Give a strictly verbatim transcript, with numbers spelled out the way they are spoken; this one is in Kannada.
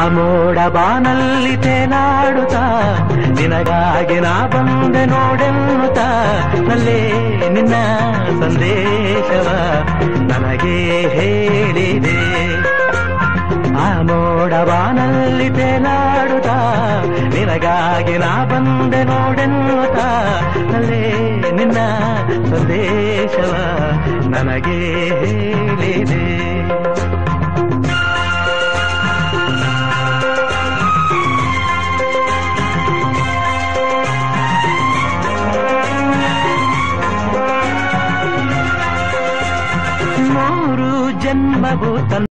ಮೋಡ ಬಾನಲ್ಲಿ ತೇಲಾಡುತ್ತಾ ನಿನಗಾಗಿ ನಾ ಬಂದೆ ನೋಡೆನ್ನುತ್ತಾ ನಲ್ಲೇ ನಿನ್ನ ಸಂದೇಶವ ನನಗೆ ಹೇಳಿದೆ. ಆ ಮೋಡ ಬಾನಲ್ಲಿ ತೇಲಾಡುತ್ತಾ ನಿನಗಾಗಿ ನಾ ಬಂದೆ ನೋಡೆನ್ನುತ್ತಾ ನಲ್ಲೇ ನಿನ್ನ ಸಂದೇಶವ ನನಗೆ ಹೇಳಿದೆ. ಮೂರು ಜನ್ಮವು